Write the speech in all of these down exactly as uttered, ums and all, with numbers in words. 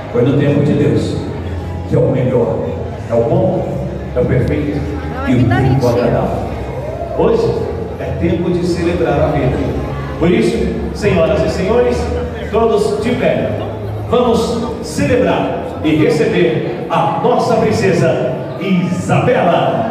Foi no tempo de Deus, que é o melhor, é o bom, é o perfeito e o tempo agradável. Hoje é tempo de celebrar a vida. Por isso, senhoras e senhores, todos de pé, vamos celebrar e receber a nossa princesa Isabela.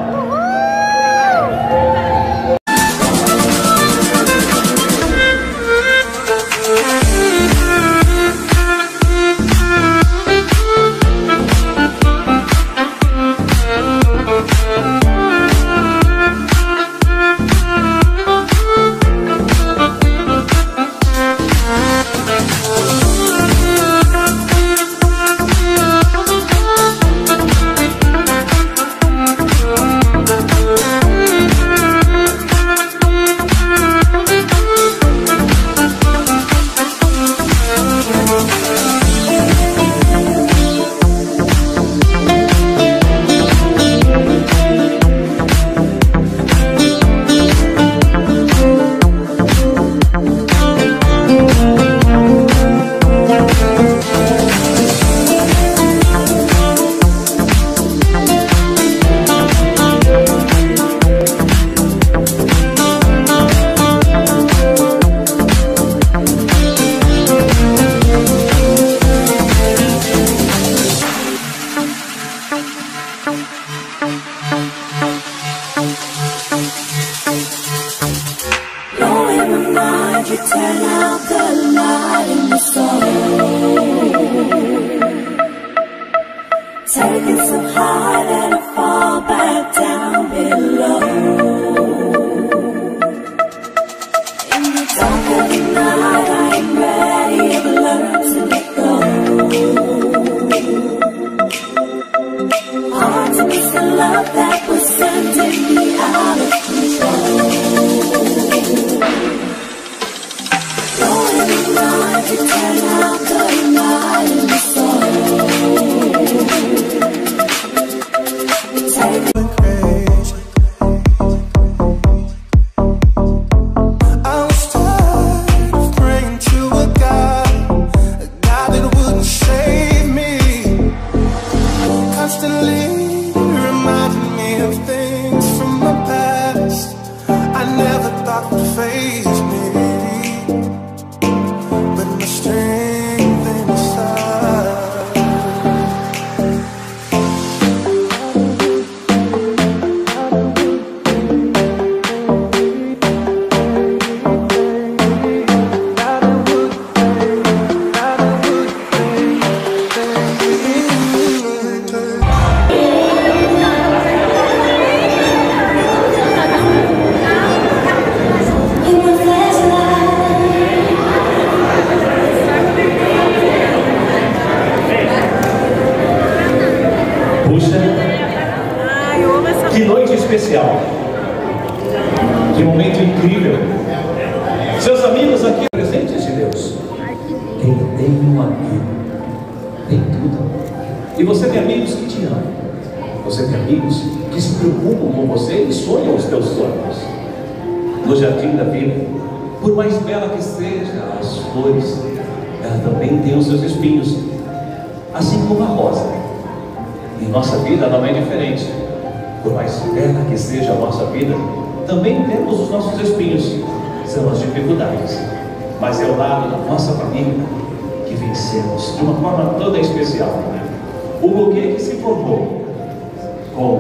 Que noite especial, que momento incrível. Seus amigos aqui presentes de Deus. Quem tem um amigo tem tudo. E você tem amigos que te amam. Você tem amigos que se preocupam com você e sonham os teus sonhos. No jardim da vida, por mais bela que seja as flores, ela também tem os seus espinhos, assim como a rosa. E nossa vida não é diferente. Por mais bela que seja a nossa vida, também temos os nossos espinhos, são as dificuldades. Mas é ao lado da nossa família que vencemos de uma forma toda especial. O buquê que se formou com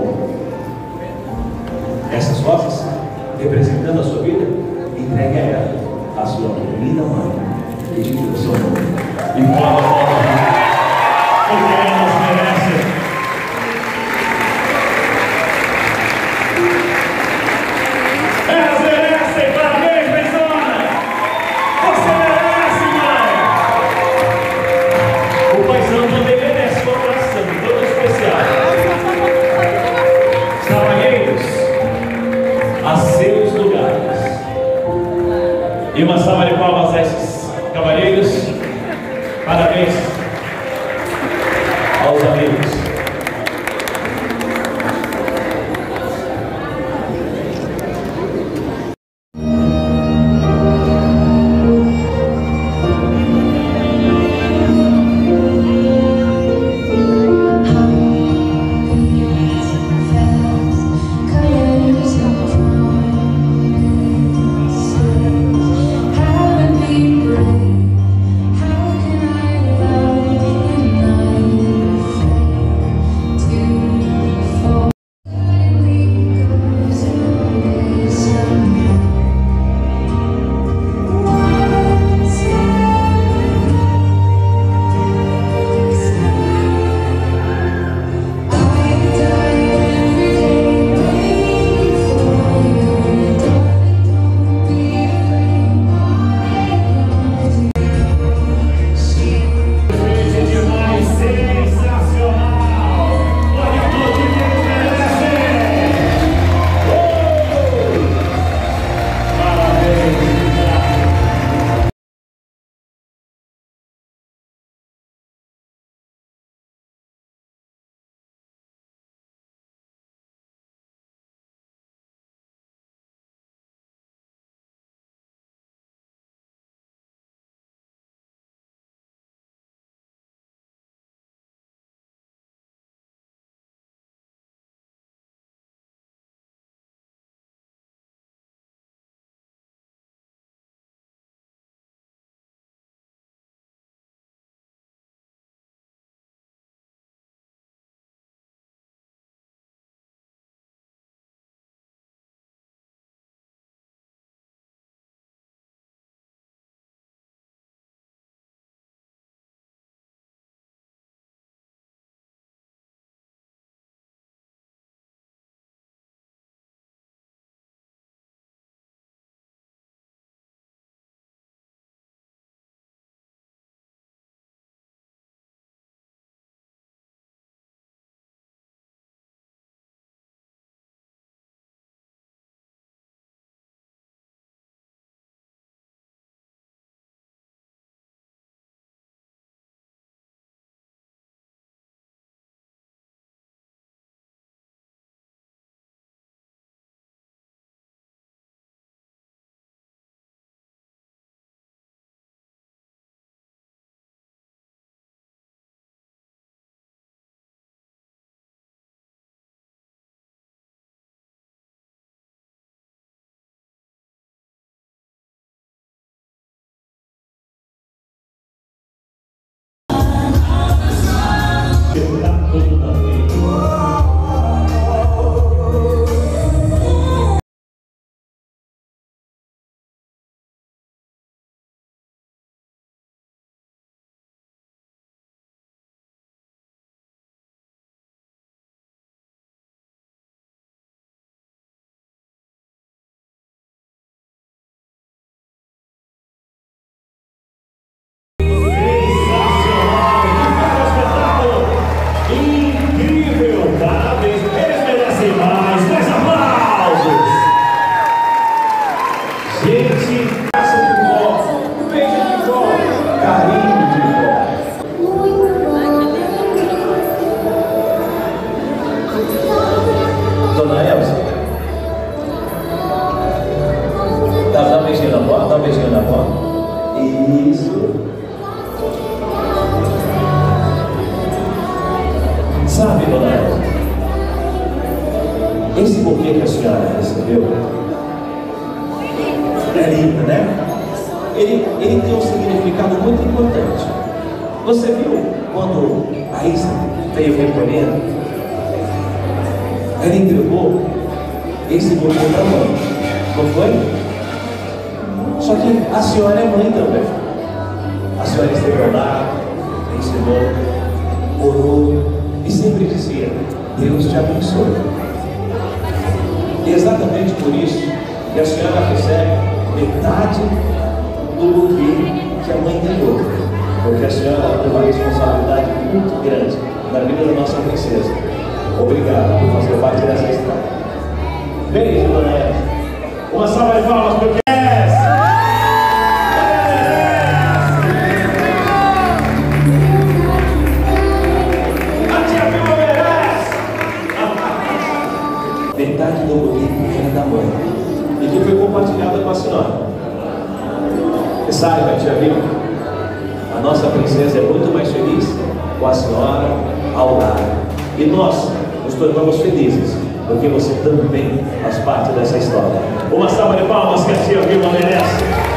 essas rosas, representando a sua vida, entregue a ela, a sua querida mãe, que te deu o seu nome. E boa forma, porque elas merecem. Elas merecem, parabéns, Bezona! Você merece, mãe! O paizão também merece uma oração toda especial. Cavalheiros, a seus lugares. E uma salva de palmas a esses cavalheiros. Parabéns. Sabe, dona Eva, esse buquê que a senhora recebeu é lindo, né? Ele, ele tem um significado muito importante. Você viu quando a Isa veio recolhendo? Ela entregou esse buquê para a mãe, não foi? Só que a senhora é mãe também. A senhora esteve ao lado, ensinou, orou e sempre dizia: Deus te abençoe. E exatamente por isso que a senhora recebe metade do buquê que a mãe entregou, porque a senhora tem uma responsabilidade muito grande na vida da nossa princesa. Obrigado por fazer parte dessa história. Beijo, dona Eva. Uma salva de palmas para o metade do buquê era da mãe e que foi compartilhada com a senhora. E saiba, tia Vilma, a nossa princesa é muito mais feliz com a senhora ao lado. E nós nos tornamos felizes porque você também faz parte dessa história. Uma salva de palmas que a tia Vilma merece.